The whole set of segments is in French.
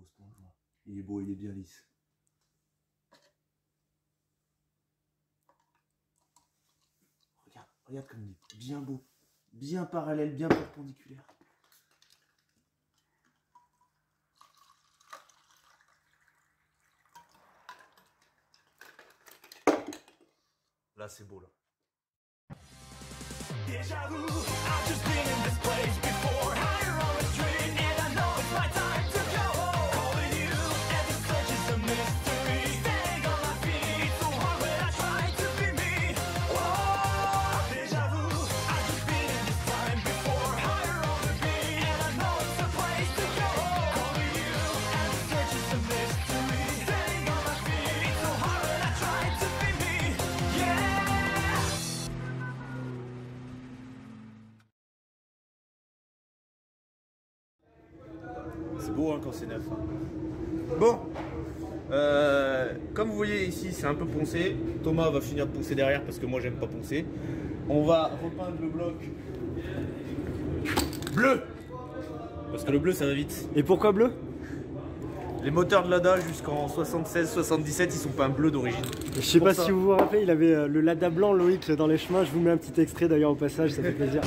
ce plan de joint. Il est beau, il est bien lisse. Regarde, regarde comme il est bien beau. Bien parallèle, bien perpendiculaire. Là, c'est beau, là. Déjà vu, I've just been in this place before. Higher on the street, and I know it's my time to go. Calling you, and the search is a mystery. Staying on my feet, so hard when I try to be me. Oh, déjà vu, I've just been in this time before. Higher on the beat, and I know it's the place to go. Calling you, and the search is a mystery. Staying on my feet, so hard when I try to be me. Yeah. C'est beau hein, quand c'est neuf. Hein. Bon, comme vous voyez ici, c'est un peu poncé. Thomas va finir de poncer derrière parce que moi j'aime pas poncer. On va repeindre le bloc bleu parce que le bleu ça va vite. Et pourquoi bleu? Les moteurs de Lada jusqu'en 76-77 ils sont pas un bleu d'origine. Je sais pas si vous vous rappelez, il avait le Lada blanc Loïc dans les chemins. Je vous mets un petit extrait d'ailleurs au passage, ça fait plaisir.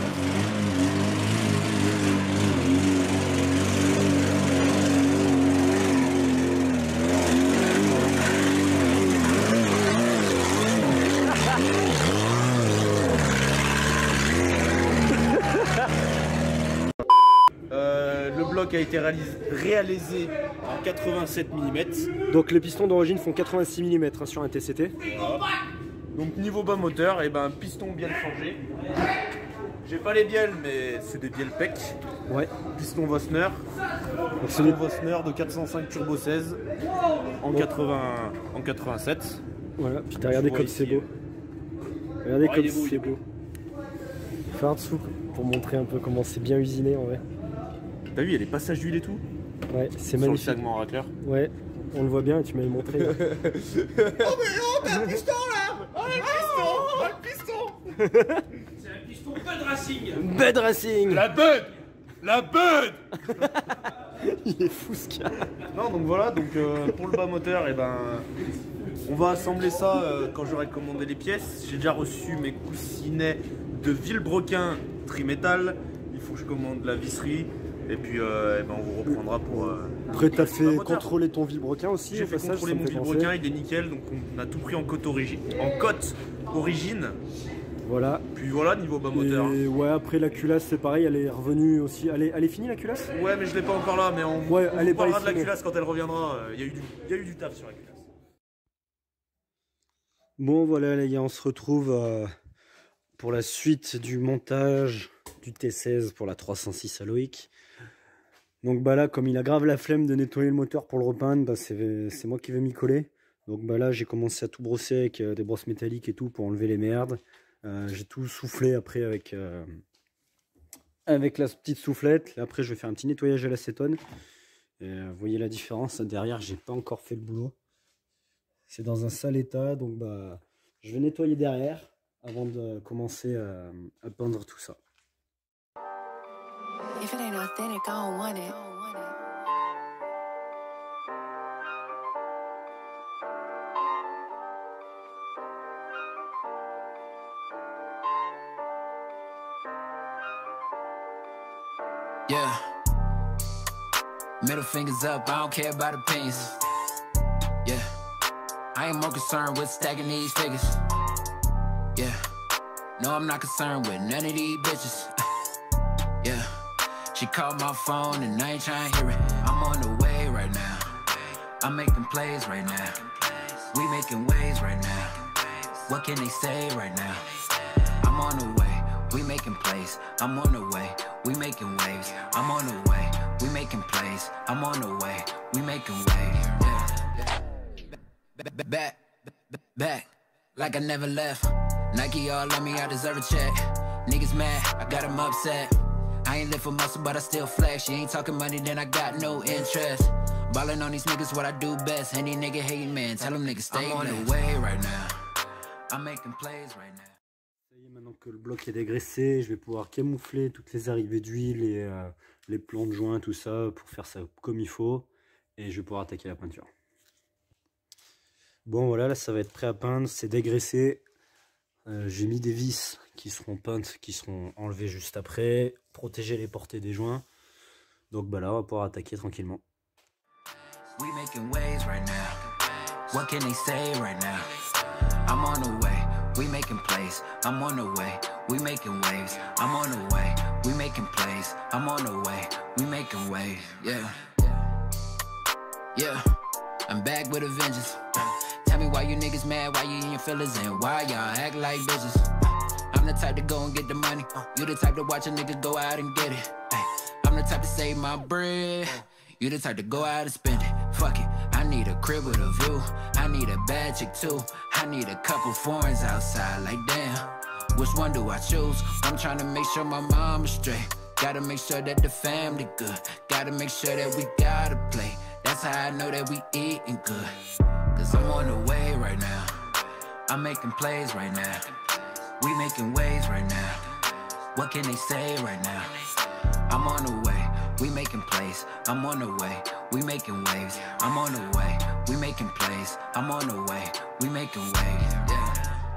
Le bloc a été réalisé en 87 mm. Donc les pistons d'origine font 86 mm hein, sur un TCT. Voilà. Donc niveau bas moteur, et ben piston bielle changé. J'ai pas les bielles mais c'est des bielles PEC. Ouais. Piston Vossner. C'est les Vossner de 405 turbo 16 en, 87. Voilà, puis t'as regardé comme c'est beau. Regardez comme c'est beau. Faire en dessous pour montrer un peu comment c'est bien usiné en vrai. T'as vu, il y a les passages d'huile et tout. Ouais, c'est magnifique. Sur le segment racleur. Ouais, on le voit bien et tu m'avais montré. Oh mais oh, t'as un piston là. Oh un piston. C'est un piston Bud Racing. Bud Racing. La Bud. La Bud. Il est fou ce qu'il y a. Non donc voilà, donc pour le bas moteur, et ben on va assembler ça quand j'aurai commandé les pièces. J'ai déjà reçu mes coussinets de Villebrequin Trimétal. Il faut que je commande la visserie. Et puis ben on vous reprendra pour... Après t'as fait contrôler ton Villebrequin aussi. J'ai fait contrôler mon Villebrequin, il est nickel. Donc on a tout pris en cote origine. Voilà. Puis voilà, niveau bas moteur. Et ouais, après la culasse c'est pareil, elle est revenue aussi. Elle est finie la culasse? Ouais mais je l'ai pas encore là, mais on parlera de la culasse quand elle reviendra. Il y a eu du taf sur la culasse. Bon voilà les gars, on se retrouve pour la suite du montage du T16 pour la 306 à Loïc. Donc bah là, comme il a grave la flemme de nettoyer le moteur pour le repeindre, bah, c'est moi qui vais m'y coller. Donc bah là j'ai commencé à tout brosser avec des brosses métalliques et tout pour enlever les merdes. J'ai tout soufflé après avec la petite soufflette. Là, après je vais faire un petit nettoyage à l'acétone. Vous voyez la différence, derrière j'ai pas encore fait le boulot. C'est dans un sale état, donc bah je vais nettoyer derrière avant de commencer à peindre tout ça. If it ain't authentic, I don't want it. Yeah. Middle fingers up, I don't care about opinions. Yeah. I ain't more concerned with stacking these figures. Yeah. No, I'm not concerned with none of these bitches. Yeah. She called my phone and I ain't trying to hear it. I'm on the way right now. I'm making plays right now. We making waves right now. What can they say right now? I'm on the way. We making plays. I'm on the way. We making waves. I'm on the way. We making plays. I'm on the way. We making waves. Yeah. Back, like I never left. Nike all on me, I deserve a check. Niggas mad, I got them upset. I ain't live for muscle, but I still flex. You ain't talking money, then I got no interest. Ballin' on these niggas, what I do best. Any nigga hating, man, tell them niggas stay on the way right now. I'm making plays right now. Ça y est, maintenant que le bloc est dégraissé, je vais pouvoir camoufler toutes les arrivées d'huile et les plans de joint, tout ça, pour faire ça comme il faut. et je vais pouvoir attaquer la peinture. Bon voilà, là ça va être prêt à peindre, c'est dégraissé. J'ai mis des vis qui seront peintes, qui seront enlevées juste après, protéger les portées des joints. Donc bah là on va pouvoir attaquer tranquillement. We making waves right now. What can they say right now? I'm on the way. We making plays. I'm on the way. We making waves. I'm on the way. We making plays. I'm on the way. We making waves. Yeah. Yeah. I'm back with a vengeance. Tell me why you niggas mad, why you in your feelings, and why y'all act like bitches. I'm the type to go and get the money. You the type to watch a nigga go out and get it. I'm the type to save my bread. You the type to go out and spend it. Fuck it, I need a crib with a view. I need a bad chick too. I need a couple foreigns outside, like damn. Which one do I choose? I'm trying to make sure my mom is straight. Gotta make sure that the family good. Gotta make sure that we gotta play. That's how I know that we eating good. Cause I'm on the way right now. I'm making plays right now. We making waves right now. What can they say right now? I'm on the way. We making plays. I'm on the way. We making waves. I'm on the way. We making plays. I'm on the way. We making waves. Yeah.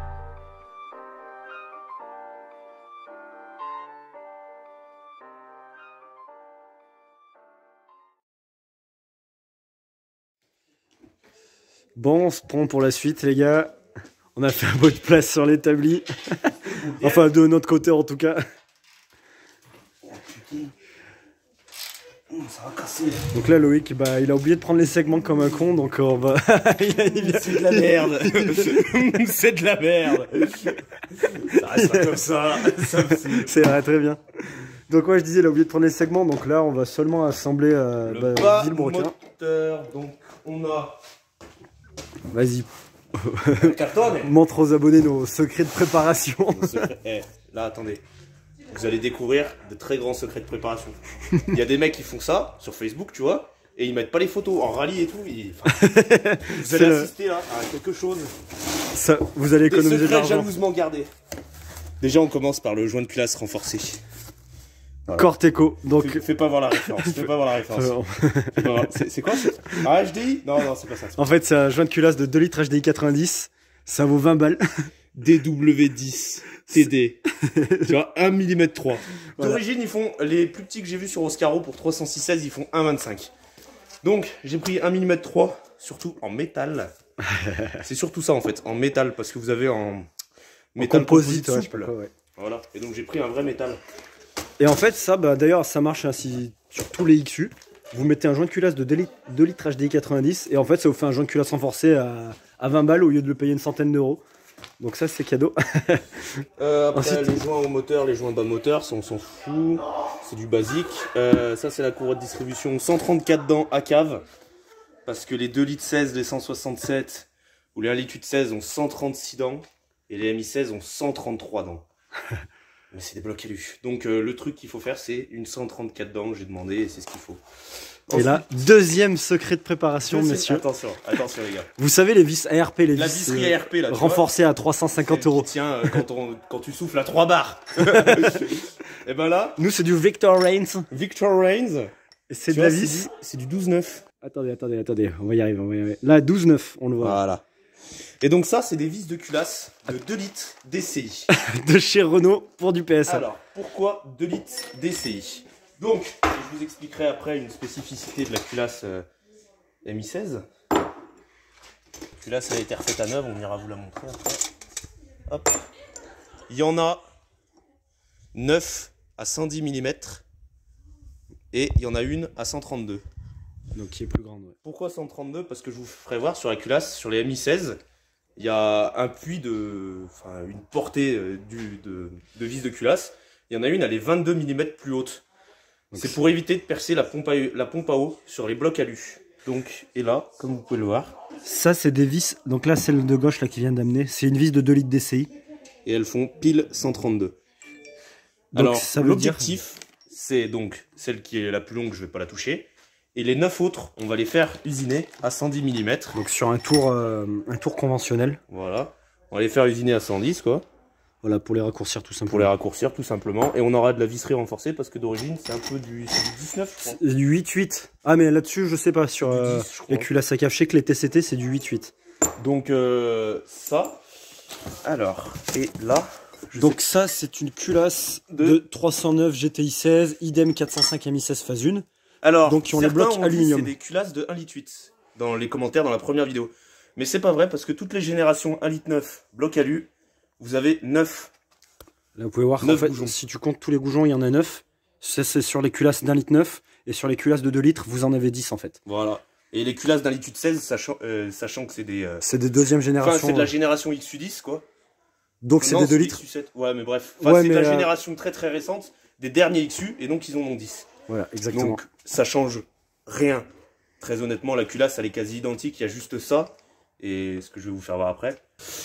Bon, on se prend pour la suite les gars. On a fait un bout de place sur l'établi. Enfin de notre côté en tout cas. Ça va casser. Donc là Loïc, bah, il a oublié de prendre les segments comme un con, donc on va... C'est de la merde. C'est de la merde. Ça reste comme ça. C'est vrai, très bien. Donc ouais, je disais, il a oublié de prendre les segments, donc là on va seulement assembler Le bas Villebrequin. moteur, donc on a Vas-y, le carton. montre aux abonnés nos secrets de préparation. Là, attendez. Vous allez découvrir de très grands secrets de préparation. Il y a des mecs qui font ça sur Facebook, tu vois, et ils mettent pas les photos en rallye et tout. Vous allez assister là à quelque chose. Ça, vous allez Des économiser de secrets l'argent. jalousement gardés. Déjà, on commence par le joint de culasse renforcé. Voilà. Corteco, donc... Fais pas voir la référence. Fais pas voir la référence. Fais pas voir- C'est quoi un HDI? Non, non, c'est pas ça. En fait, c'est un joint de culasse de 2 litres HDI 90. Ça vaut 20 balles. DW10 TD. Tu vois, 1 mm 3. Voilà. D'origine, ils font les plus petits que j'ai vus sur Oscaro pour 306/16, ils font 1,25. Donc, j'ai pris 1 mm 3, surtout en métal. C'est surtout ça en fait, en métal, parce que vous avez en métal composite, ouais, je sais souple. pas quoi, ouais. Voilà, et donc j'ai pris un vrai métal. Et en fait, ça, bah, d'ailleurs, ça marche ainsi sur tous les XU. Vous mettez un joint de culasse de 2 litres HDI 90 et en fait, ça vous fait un joint de culasse renforcé à 20 balles au lieu de le payer une centaine d'euros. Donc ça, c'est cadeau. Après, Ensuite- les joints au moteur, les joints bas moteur, ça on s'en fout. C'est du basique. Ça, c'est la courroie de distribution 134 dents à cave. Parce que les 2 litres 16, les 167 ou les 1 litre 16 ont 136 dents. Et les MI16 ont 133 dents. Mais c'est des blocs élus. Donc le truc qu'il faut faire, c'est une 134 dents. J'ai demandé et c'est ce qu'il faut. Et là, deuxième secret de préparation, messieurs. Attention, attention les gars. Vous savez, les vis ARP, les La vis visserie ARP là, tu vois, renforcées à 350 euros. Tiens, quand tu souffles à 3 bars. Et ben là, Nous, c'est du Victor Reigns. Victor Reigns. Et c'est Tu de la vois, vis. c'est du 12,9. Attendez. On va y arriver. Là, 12,9, on le voit. Voilà. Et donc ça, c'est des vis de culasse de 2 litres DCI. De chez Renault pour du PSA. Alors, pourquoi 2 litres DCI? Donc, je vous expliquerai après une spécificité de la culasse MI16. La culasse, elle a été refaite à neuf, on ira vous la montrer après. Hop. Il y en a 9 à 110 mm et il y en a une à 132. Donc qui est plus grande, ouais. Pourquoi 132? Parce que je vous ferai voir sur la culasse, sur les MI16, il y a un puits enfin une portée de vis de culasse. Il y en a une, elle est 22 mm plus haute. C'est pour éviter de percer la pompe à eau sur les blocs alu. Donc, et là, comme vous pouvez le voir, Ça, c'est des vis. Donc là, celle de gauche là qui vient d'amener, c'est une vis de 2 litres DCI. et elles font pile 132. Donc, Alors, ça veut l'objectif, c'est donc celle qui est la plus longue, je vais pas la toucher. Et les 9 autres, on va les faire usiner à 110 mm. Donc sur un tour conventionnel. Voilà. On va les faire usiner à 110, quoi. Voilà, pour les raccourcir tout simplement. Pour les raccourcir tout simplement. Et on aura de la visserie renforcée parce que d'origine c'est un peu du 19 je crois. Du 8-8. Ah mais là-dessus je sais pas, sur Du 10, je crois. les culasses à cave, je sais que les TCT c'est du 8-8. Donc ça. Alors, et là. Donc ça c'est une culasse de 309 GTI 16, idem 405 MI16 phase 1. Alors, donc qui ont les certains blocs ont dit aluminium. c'est des culasses de 1,8 litre dans les commentaires dans la première vidéo. Mais c'est pas vrai parce que toutes les générations 1,9 litre bloc alu, vous avez 9. Là vous pouvez voir qu'en 9 fait, goujons. si tu comptes tous les goujons, il y en a 9. Ça c'est sur les culasses d'1,9 litre. Et sur les culasses de 2 litres, vous en avez 10 en fait. Voilà. Et les culasses d'1,8 litre 16, sachant que c'est des... C'est des deuxième génération. Enfin, c'est de la génération XU10 quoi. Donc c'est Non, des 2 litres. XU7. Ouais, mais bref. Enfin, Ouais, c'est de mais, la génération très très récente des derniers XU et donc ils en ont 10. Voilà, exactement. Donc ça change rien. Très honnêtement, la culasse elle est quasi identique, il y a juste ça et ce que je vais vous faire voir après.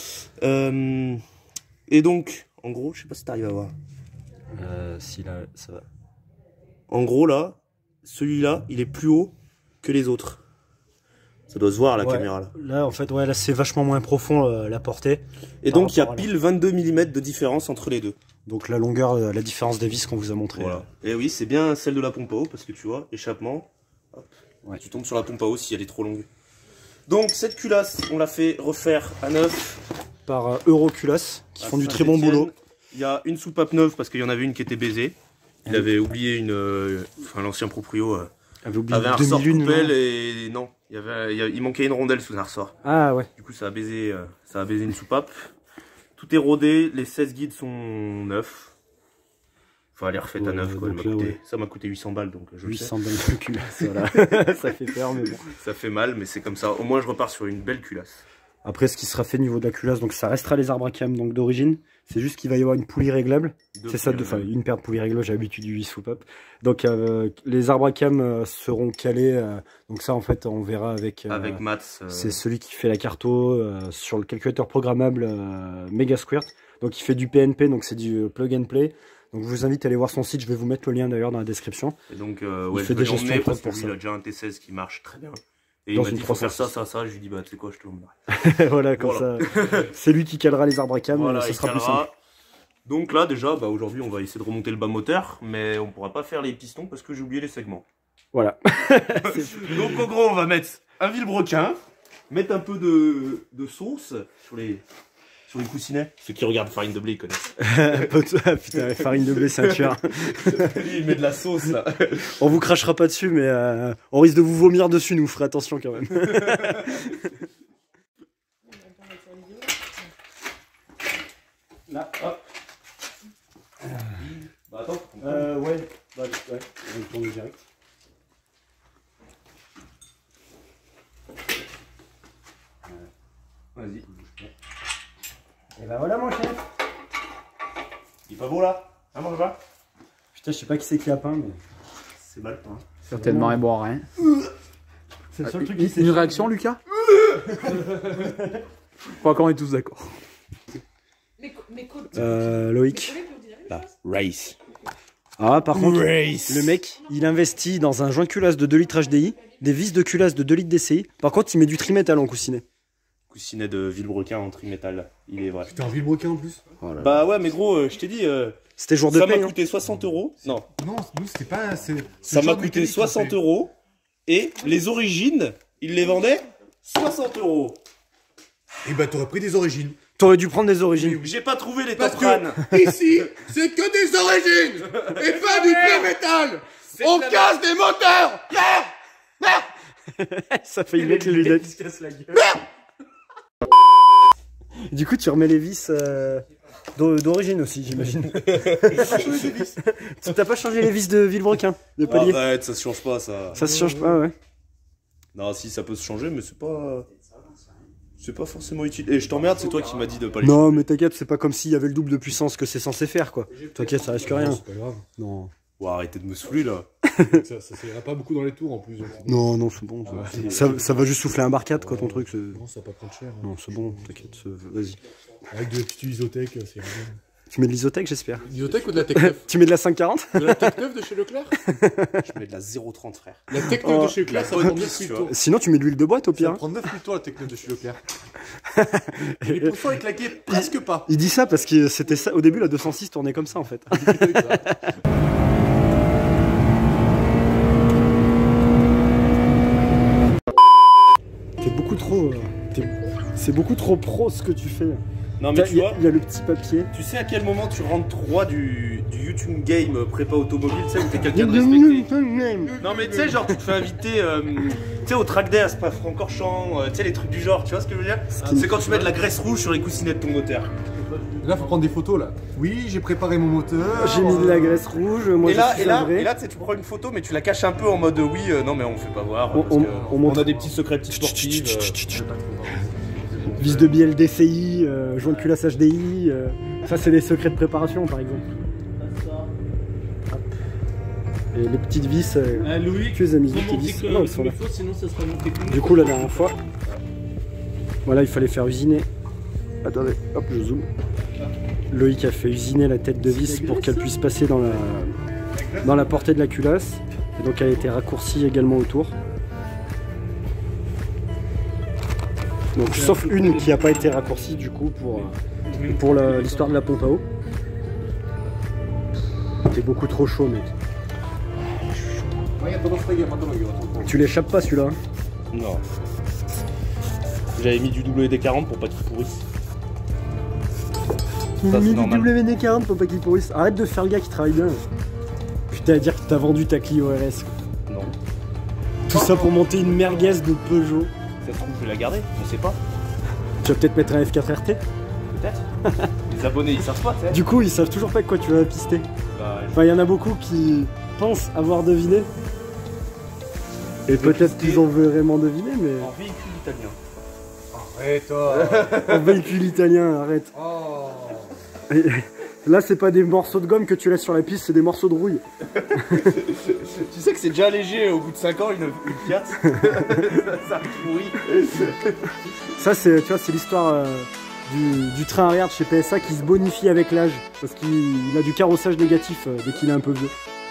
Et donc, en gros, je sais pas si t'arrives à voir. Si là, ça va. En gros là, celui-là, il est plus haut que les autres. Ça doit se voir à la Ouais. caméra là. Là en fait, ouais, là c'est vachement moins profond la portée. Et Par donc il y a rapport à là. pile 22 mm de différence entre les deux. Donc la longueur, la différence des vis qu'on vous a montré. Voilà. Et oui, c'est bien celle de la pompe à eau parce que tu vois, échappement, hop, Ouais. tu tombes sur la pompe à eau si elle est trop longue. Donc cette culasse, on l'a fait refaire à neuf. Par Euroculasse, qui à font du très bon Saint-Étienne. boulot. Il y a une soupape neuve parce qu'il y en avait une qui était baisée. Il avait oublié une... Enfin l'ancien proprio Avait oublié avait un ressort 2001, coupelle non et non. Il manquait une rondelle sous un ressort. Ah ouais. Du coup ça a baisé une soupape. Tout est rodé, les 16 guides sont neufs. Enfin, elle est refaite à Ouais, neuf, quoi. donc là, ouais. Ça m'a coûté 800 balles, donc je le sais. 800 balles de culasse, voilà. Ça fait peur, mais bon. Ça fait mal, mais c'est comme ça. Au moins, je repars sur une belle culasse. Après, ce qui sera fait au niveau de la culasse, donc ça restera les arbres à cam donc d'origine. C'est juste qu'il va y avoir une poulie réglable. C'est ça, enfin une paire de poulies réglables, j'ai l'habitude du 8 soupape. Donc les arbres à cam seront calés. Donc ça, en fait, on verra avec... Avec Mats. C'est celui qui fait la carto sur le calculateur programmable Megasquirt. Donc il fait du PNP, donc c'est du plug and play. Donc je vous invite à aller voir son site, je vais vous mettre le lien d'ailleurs dans la description. Et donc, il ouais, fait je des vais gestions l'emmener propres parce que pour lui, ça. il a déjà un T16 qui marche très bien. Et Dans il m'a une dit, faut faire 306. ça. Je lui dis, bah, tu sais quoi, je te l'emmènerai. Voilà, comme Voilà. ça. C'est lui qui calera les arbres à cam, Voilà, ce il sera plus calera. simple. Donc là, déjà, bah, aujourd'hui, on va essayer de remonter le bas moteur, mais on pourra pas faire les pistons parce que j'ai oublié les segments. Voilà. Donc, en gros, on va mettre un vilebrequin, mettre un peu de sauce sur les coussinets. Ceux qui regardent Farine de blé, ils connaissent. Ah, putain, farine de blé, c'est un tueur. Il met de la sauce, là. On vous crachera pas dessus, mais on risque de vous vomir dessus, nous ferez attention quand même. Là, hop. Bah, attends. Ouais, on va le tourner direct. Vas-y. Et bah voilà mon chef. Il est pas beau, là? Ah, mange pas? Putain, je sais pas qui c'est qui a peint, mais C'est mal, hein. Certainement, il boit rien. c'est le seul truc qui Une réaction, Lucas? Je crois qu'on est tous d'accord. Loïc. Là, race. Ah, par contre, Race. le mec, il investit dans un joint culasse de 2 litres HDI, des vis de culasse de 2 litres DCI. Par contre, il met du trimétal en coussinet. Coussinet de vilebrequin en trimétal, il est vrai. T'es en vilebrequin en plus? Bah ouais, mais gros, je t'ai dit, C'était jour de ça m'a paye. Hein. coûté 60 €. Non, Non, nous c'était pas. ça m'a coûté 60 € et les origines, ils les vendaient 60 €. Et bah t'aurais pris des origines. T'aurais dû prendre des origines. J'ai pas trouvé les Parce Toprane. que ici, c'est que des origines et pas du pré-métal. On casse des moteurs. Merde. Ça fait mettre les lunettes. Du coup, tu remets les vis d'origine aussi, j'imagine. Tu t'as pas changé les vis de Villebrequin, de palier? Arrête, ça se change pas, ça. Ça se change pas, ouais. Non, si, ça peut se changer, mais c'est pas... C'est pas forcément utile. Et je t'emmerde, c'est toi qui m'as dit de pas les Non, mais t'inquiète, c'est pas comme s'il y avait le double de puissance que c'est censé faire, quoi. T'inquiète, ça risque rien. C'est pas grave. Non. Oh, arrêtez de me saouler, là. Ça ira pas beaucoup dans les tours en plus. Non, non, c'est bon. Ça va juste souffler un barcade, quoi, ton truc. Non, ça va pas prendre cher. Hein. Non, c'est bon, t'inquiète, vas-y. Avec de la petite isotech, c'est rien. Tu mets de l'isotech, j'espère. Isotech ou de la Tech9? Tu mets de la 540? De la Tech9 de chez Leclerc? Je mets de la 0,30, frère. La Tech9 de chez Leclerc, ça va prendre 9 tu 000 vois. tours. Sinon, tu mets de l'huile de boîte, au Ça pire. va prendre 9 000 tours la Tech9 de chez Leclerc. Et pourtant, il claquait presque pas. Il dit ça parce que c'était ça. Au début, la 206 tournait comme ça en fait. T'es beaucoup trop. C'est beaucoup trop pro ce que tu fais. Non mais tu vois, Il y a le petit papier. tu sais à quel moment tu rentres 3 du YouTube Game prépa automobile, tu sais, où t'es quelqu'un de respecté. Non mais tu sais, genre tu te fais inviter tu sais, au track day à Spa-Francorchamps, tu sais, les trucs du genre, tu vois ce que je veux dire? C'est quand tu mets de la graisse rouge sur les coussinets de ton moteur. Là, faut prendre des photos là. Oui, j'ai préparé mon moteur. J'ai mis de la graisse rouge. Moi, Et là, je suis savré. tu sais, tu prends une photo mais tu la caches un peu en mode oui, non mais on fait pas voir, parce On que montre. on a des petits secrets, petites sportives. Vis de bielle DCI, joint de culasse HDI. Ça, c'est des secrets de préparation par exemple. Hop. Et les petites vis. Louis, Tu les as mis faut tes monter vis. que Non, elles sont comme là. il faut, sinon ça sera monté comme Du coup, la dernière fois, voilà, il fallait faire usiner. Attendez, hop, je zoome. Loïc a fait usiner la tête de vis pour qu'elle puisse passer dans la portée de la culasse. Et donc, elle a été raccourcie également autour. Donc, sauf une qui n'a pas été raccourcie du coup pour l'histoire de la pompe à eau. T'es beaucoup trop chaud, mec. Tu l'échappes pas celui-là. Hein. Non. J'avais mis du WD-40 pour pas qu'il pourrisse. Il Ça, a c'est mis du normal. WD-40 pour pas qu'il pourrisse. Arrête de faire le gars qui travaille bien. Putain, à dire que t'as vendu ta Clio RS. Quoi. Non. Tout ça pour monter une merguez de Peugeot. Ça se trouve, je vais la garder, on sait pas. Tu vas peut-être mettre un F4 RT. Peut-être. Les abonnés, ils savent pas, tu sais. Du coup, ils savent toujours pas de quoi tu vas pister. Bah, Enfin, il y en a beaucoup qui pensent avoir deviné. Et peut-être qu'ils ont vraiment deviné, mais. en véhicule italien. Arrête, toi. En véhicule italien, arrête. Oh. Et là, c'est pas des morceaux de gomme que tu laisses sur la piste, c'est des morceaux de rouille. Tu sais que c'est déjà léger au bout de 5 ans une Fiat. Ça pourrit. Ça, c'est, tu vois, c'est l'histoire du train arrière de chez PSA qui se bonifie avec l'âge. Parce qu'il a du carrossage négatif dès qu'il est un peu vieux.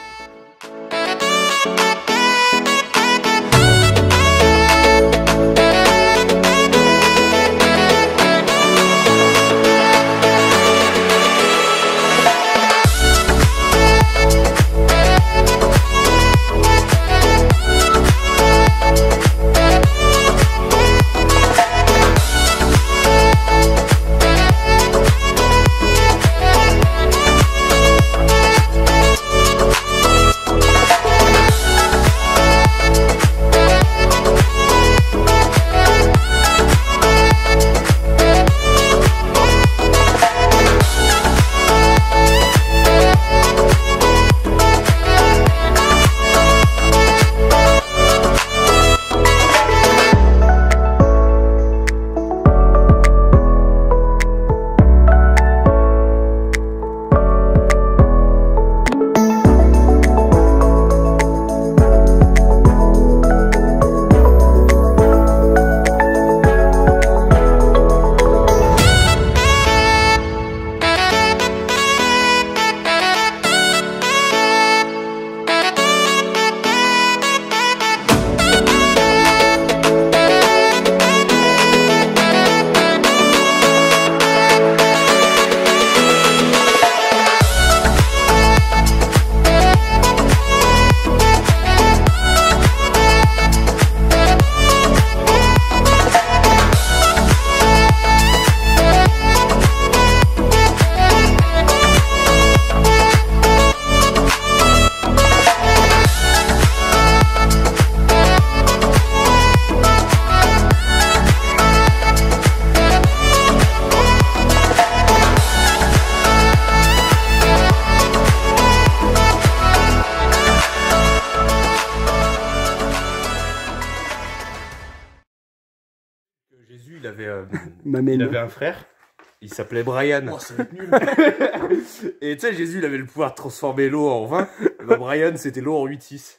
Jésus, il M'amène. avait un frère, il s'appelait Brian. Oh, ça va être nul. Et tu sais, Jésus, il avait le pouvoir de transformer l'eau en vin. Et bah, Brian, c'était l'eau en 8-6.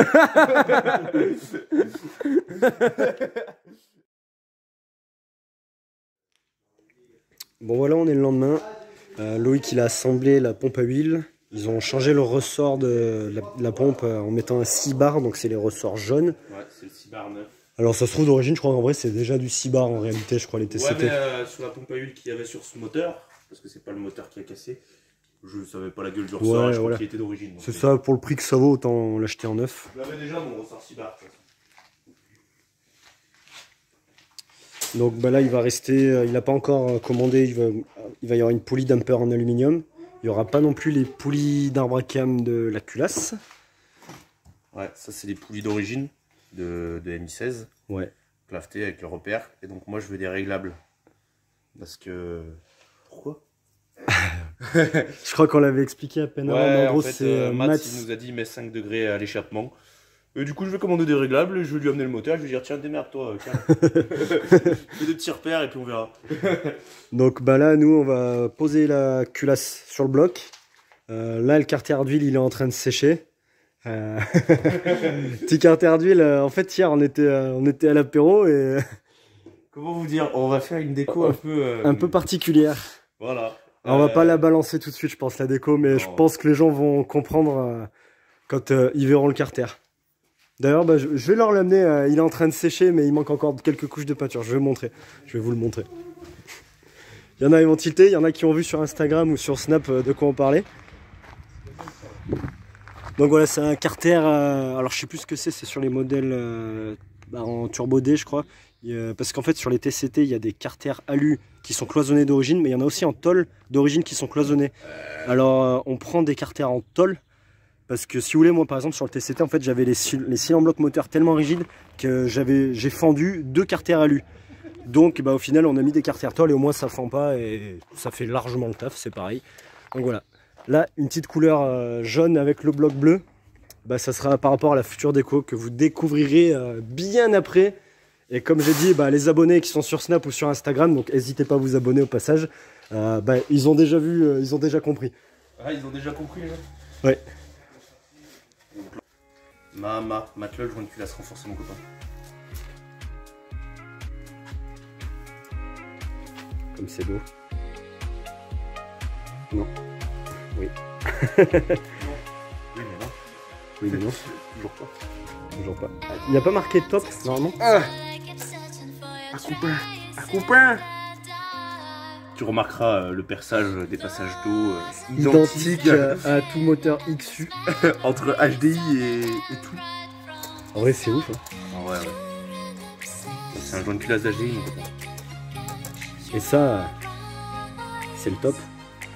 Bon voilà, on est le lendemain. Loïc il a assemblé la pompe à huile. Ils ont changé le ressort de la pompe en mettant un 6 bar, donc c'est les ressorts jaunes. Ouais, c'est le 6 bar 9. Alors ça se trouve d'origine, je crois en vrai c'est déjà du 6 bars en réalité, je crois les TCT. Ouais, mais sur la pompe à huile qu'il y avait sur ce moteur, parce que c'est pas le moteur qui a cassé, je savais pas la gueule du ressort, je crois qu'il était d'origine. C'est ça, pour le prix que ça vaut, autant l'acheter en neuf. Je l'avais déjà mon ressort 6 bars. Donc bah là il va rester, il n'a pas encore commandé, il va y avoir une poulie damper en aluminium. Il n'y aura pas non plus les poulies d'arbre à cam de la culasse. Ouais, ça c'est les poulies d'origine de MI16. Ouais. Claveté avec le repère. Et donc moi je veux des réglables. Parce que... Pourquoi? Je crois qu'on l'avait expliqué à peine avant, mais en gros c'est Matt il nous a dit met 5 degrés à l'échappement. Et du coup je vais commander des réglables, et je vais lui amener le moteur, je vais lui dire tiens démerde-toi, fais des petits repères et puis on verra. Donc bah là nous on va poser la culasse sur le bloc. Là le carter d'huile il est en train de sécher. Petit carter d'huile, en fait hier on était à l'apéro et... Comment vous dire, on va faire une déco un peu particulière. Voilà. Alors, on va pas la balancer tout de suite je pense la déco, mais je pense que les gens vont comprendre quand ils verront le carter. D'ailleurs bah, je vais leur l'amener, il est en train de sécher mais il manque encore quelques couches de peinture, je vais vous le montrer. Il y en a qui vont tilter, il y en a qui ont vu sur Instagram ou sur Snap de quoi on parlait. Donc voilà, c'est un carter, alors je sais plus ce que c'est sur les modèles en turbo D je crois. Parce qu'en fait sur les TCT il y a des carters alu qui sont cloisonnés d'origine, mais il y en a aussi en tôle d'origine qui sont cloisonnés. Alors on prend des carters en tôle, parce que si vous voulez, moi par exemple sur le TCT en fait j'avais les cylindres blocs moteurs tellement rigides que j'ai fendu 2 carters alu. Donc bah, au final on a mis des carters tôle et au moins ça fend pas et ça fait largement le taf, c'est pareil. Donc voilà. Là, une petite couleur jaune avec le bloc bleu, bah, ça sera par rapport à la future déco que vous découvrirez bien après. Et comme j'ai dit, bah, les abonnés qui sont sur Snap ou sur Instagram, donc n'hésitez pas à vous abonner au passage, bah, ils ont déjà vu, ils ont déjà compris. Ah, ils ont déjà compris là. Ouais. Matelas, je vois une culasse renforcée mon copain. Comme c'est beau. Non. Oui. Oui, mais non. Oui, mais non. Toujours pas. Toujours pas. Il n'y a pas marqué top, normalement. Un copain. Tu remarqueras le perçage des passages d'eau Identique à tout moteur XU. entre HDI et tout. En vrai, c'est ouf. Hein. Ah ouais. C'est un joint de culasse d'HDI, mon copain. Et ça, c'est le top.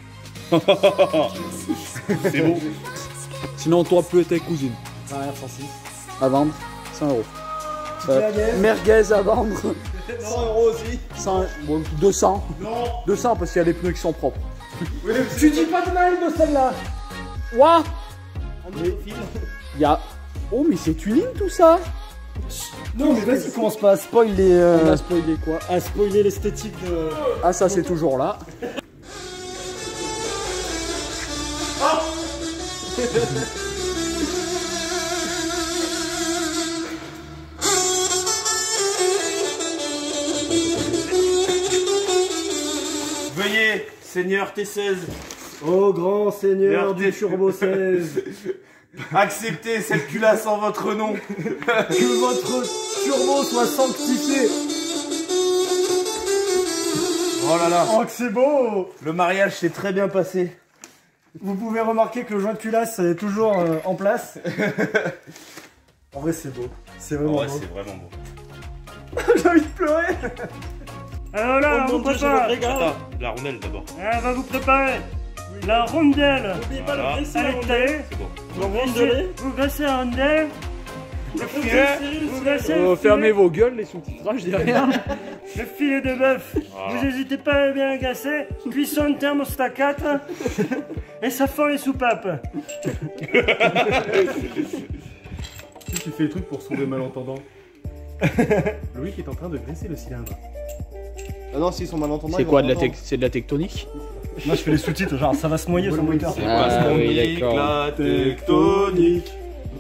C'est bon. Sinon, toi, plus ta cousine. Arrière 106. À vendre, 100 euros. Merguez à vendre. 100 euros aussi. 100, bon, 200. Non. 200 parce qu'il y a des pneus qui sont propres. Oui, Tu dis pas de mal de celle-là. What? Il y a... Oh, mais c'est tuning tout ça. Non mais vas-y, commence pas à spoiler. On a spoilé quoi? À spoiler l'esthétique de. Ah, ça c'est toujours là. Veuillez, Seigneur T16, Oh grand seigneur du Merde. Turbo 16, acceptez cette culasse en votre nom. que votre turbo soit sanctifié. Oh là là, Oh que c'est beau. le mariage s'est très bien passé. Vous pouvez remarquer que le joint de culasse est toujours en place. En vrai c'est beau, c'est En vraiment vrai, beau. c'est vraiment beau. J'ai envie de pleurer. Alors là, on vous prépare. Attends, la rondelle d'abord. On va vous préparer la rondelle. N'oubliez pas Voilà. le graisser Allez, la rondelle. C'est bon. Vous graissez la rondelle. Vous graissez Oh, le fermez filet, vos gueules, les sous-titrages derrière. le filet de bœuf. Vous n'hésitez pas à bien gasser. Cuisson thermostat 4. Et ça fend les soupapes. Tu fais le truc pour sauver malentendant. Loïc est en train de graisser le cylindre. Ah non, s'ils sont malentendants. C'est ils quoi, vont de la, l'entendre. c'est de la tectonique? Moi je fais les sous-titres, genre ça va se noyer sur le moteur. Ah oui, d'accord. La tectonique.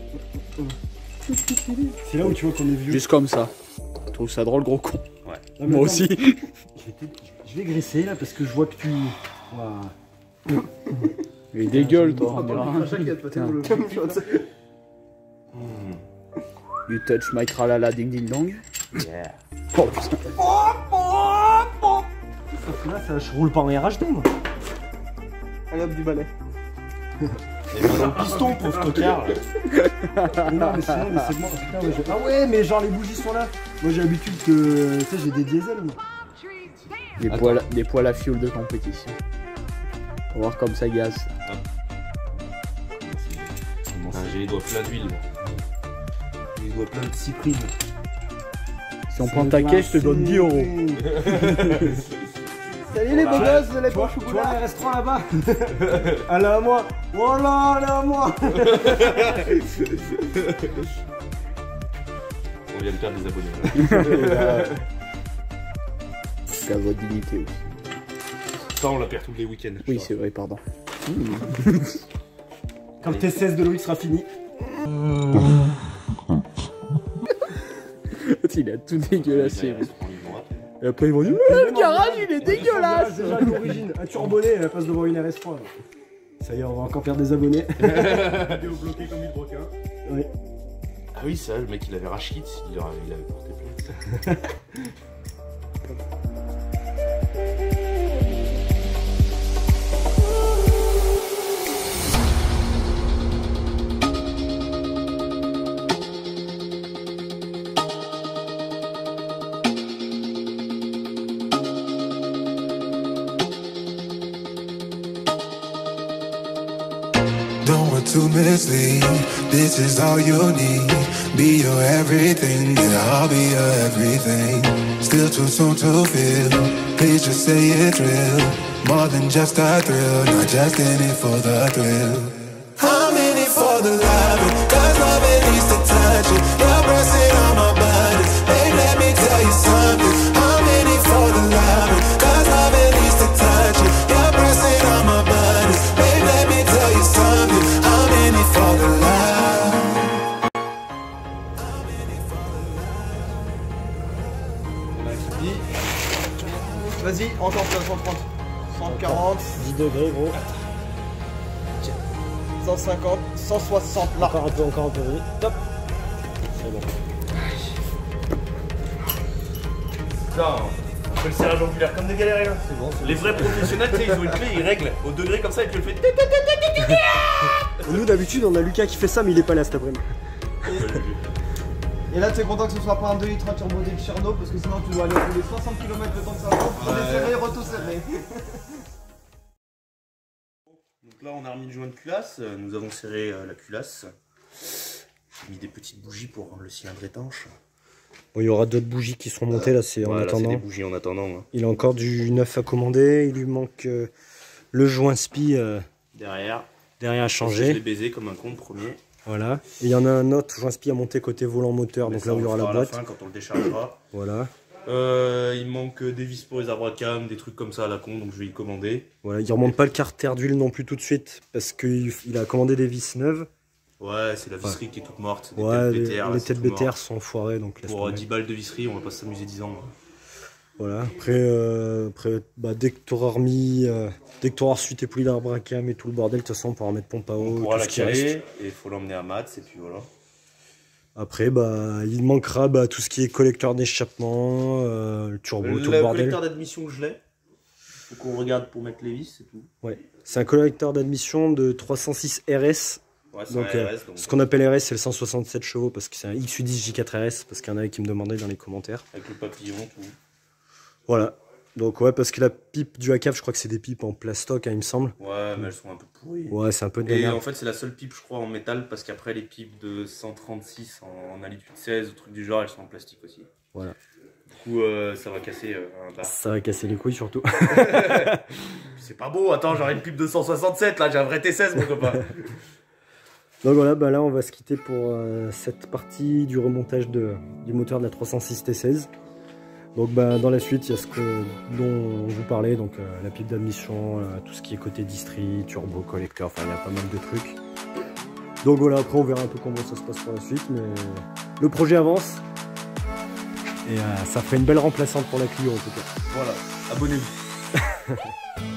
C'est là où tu vois qu'on est vieux. Juste comme ça. Je trouve ça drôle, gros con. Non, mais Moi attends, aussi. Je vais graisser là parce que je vois que tu. Ouah. Mais des gueules, toi. on dirait. À chaque fois, il y a de pâté dans le- Du touch my tralala ding ding dong. Yeah. Oh putain. Là, ça, je roule pas en RH2 moi. Allez hop du balai. Le piston, pauvre tocard. Non, mais sinon, mais c'est bon. Putain, ouais, ah ouais, mais genre les bougies sont là. Moi j'ai l'habitude que. Tu sais, j'ai des diesels. Moi. Des poils à fioul de compétition. On va voir comme ça gaz. J'ai les doigts pleins d'huile. Les doigts pleins de cyprine. Si on prend ta caisse, je te donne 10 euros. Salut les beaux gosses de la poche au Tu vois les restaurants là-bas. Allez à moi. Voilà, allez à moi. On vient de perdre des abonnés. C'est à votre dignité aussi. Ça, on la perd tous les week-ends. Oui, c'est vrai, pardon. Quand le T16 de Loïc sera fini. Il a tout dégueulassé. Et après ils vont dire le garage il est dégueulasse. Déjà l'origine, un turbonnet, elle passe devant une RS3. Là. Ça y est, on va encore perdre des abonnés. Vidéo bloquée comme hydroquin. Oui. Ah oui, ça, le mec il avait rage kit, il avait porté plainte. Don't want to mislead, this is all you need. Be your everything, yeah, I'll be your everything. Still too soon to feel, please just say it's real. More than just a thrill, not just in it for the thrill. I'm in it for the love, cause love it needs to touch it. You're pressing on my buttons, babe, let me tell you something. I'm in it for the love, cause love it needs to touch it. You're pressing on my buttons, babe, let me tell you something. I'm in it for the love. Vas-y, encore plein, 130, 140, 10 degrés gros. 150, 160, là. Encore un peu, oui. Top. C'est bon. Putain, on fait le serrage angulaire comme des galériens. C'est bon. Les vrais professionnels, tu sais, ils ont une clé, ils règlent au degré comme ça et tu le fais. Nous d'habitude on a Lucas qui fait ça mais il est pas là cet après-midi. Et là, t'es content que ce soit pas un 2 litres à turbo de Cherno parce que sinon tu dois aller rouler 60 km le temps que ça va. Pour desserrer, retour serré. Donc là, on a remis le joint de culasse, nous avons serré la culasse. J'ai mis des petites bougies pour rendre le cylindre étanche. Bon, il y aura d'autres bougies qui seront montées là, c'est en Voilà, attendant. c'est des bougies en attendant. Hein. Il a encore du neuf à commander, il lui manque le joint spi Derrière, derrière à je l'ai changer. baisé comme un con le premier. Voilà. Et il y en a un autre joint spi à monter côté volant moteur, Mais donc ça, là où il y on aura le la fera à boîte. fin, quand on le déchargera. Voilà. Il manque des vis pour les arbres à cam, des trucs comme ça à la con, donc je vais y commander. Voilà, il remonte pas le carter d'huile non plus tout de suite parce qu'il a commandé des vis neuves. Ouais, c'est la visserie qui est toute morte. Des Ouais, têtes BTR, là, les c'est têtes tout BTR mort. sont foirées donc laisse Pour tomber. 10 balles de visserie, on va pas s'amuser 10 ans. Voilà, après bah, dès que tu auras remis, dès que tu auras reçu tes poulies d'arbre à cam et tout le bordel, de toute façon on pourra mettre pompe à eau, On pourra tout la ce qui reste. caler et il faut l'emmener à Mats et puis voilà. Après, bah, il manquera bah, tout ce qui est collecteur d'échappement, le turbo, tout le Le bordel. collecteur d'admission, je l'ai. Faut qu'on regarde pour mettre les vis, c'est tout. Ouais. C'est un collecteur d'admission de 306 RS. Ouais, c'est Donc, un RS, donc ce qu'on appelle RS, c'est le 167 chevaux parce que c'est un XU10 J4 RS, parce qu'il y en avait qui me demandaient dans les commentaires. avec le papillon, tout. Voilà. Donc, ouais, parce que la pipe du ACAV, je crois que c'est des pipes en plastoc, hein, il me semble. Ouais, mais elles sont un peu pourries. Ouais, c'est un peu de Et merde. en fait, c'est la seule pipe, je crois, en métal, parce qu'après, les pipes de 136 en altitude 16, ou trucs du genre, elles sont en plastique aussi. Voilà. Du coup, ça va casser un bar. Ça va casser les couilles surtout. C'est pas beau, attends, j'aurais une pipe de 167, là, j'ai un vrai T16, mon copain. Donc voilà, bah là on va se quitter pour cette partie du remontage du moteur de la 306 T16. Donc bah, dans la suite, il y a ce dont je vous parlais, donc la pipe d'admission, tout ce qui est côté distri, turbo, collecteur, enfin il y a pas mal de trucs. Donc voilà, après on verra un peu comment ça se passe pour la suite, mais le projet avance. Et ça ferait une belle remplaçante pour la Clio en tout cas. Voilà, abonnez-vous.